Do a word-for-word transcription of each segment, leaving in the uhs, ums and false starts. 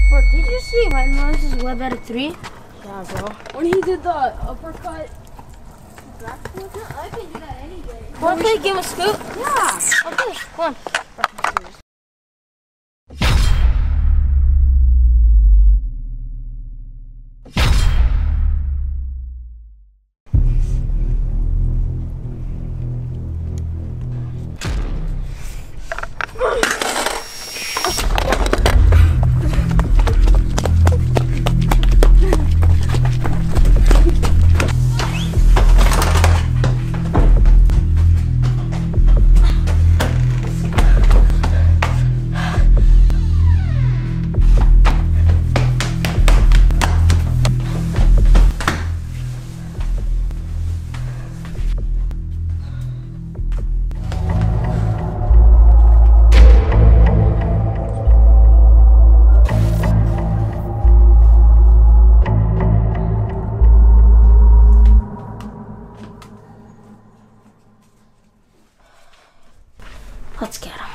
Bro, did you see White Moses web at a three? Yeah, bro. When he did the uppercut. I can do that anyway. Want to play a game of Scoop? Yeah. Okay, come on. Let's get him.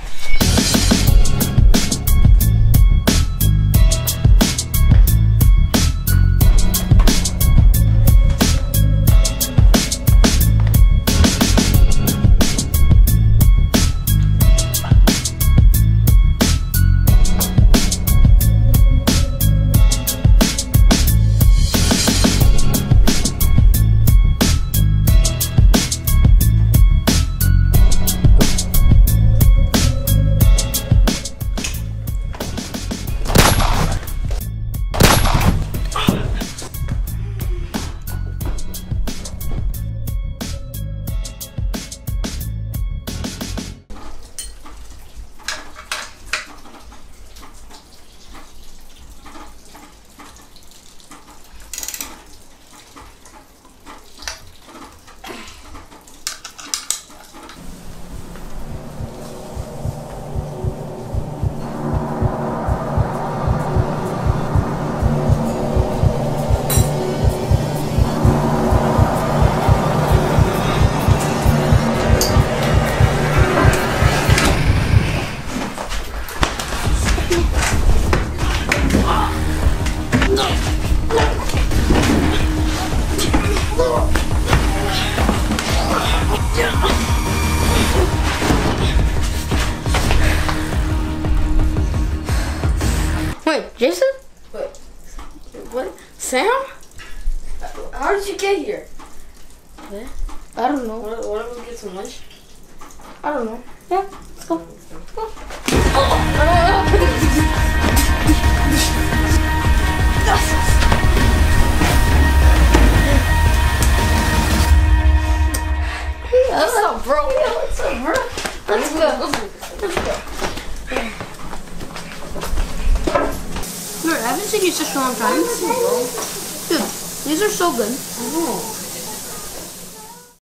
Wait, Jason? Wait, what? Sam? How did you get here? What? I don't know. What, what if we get some lunch? I don't know. Yeah, let's go. Let's go. What's up, bro? Yeah, what's up, bro? Let's go. Let's go. Dude, I haven't seen you such a long time. Dude, these are so good. I know.